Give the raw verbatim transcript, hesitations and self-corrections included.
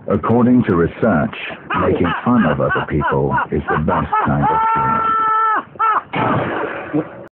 According to research, making fun of other people is the best kind of humor.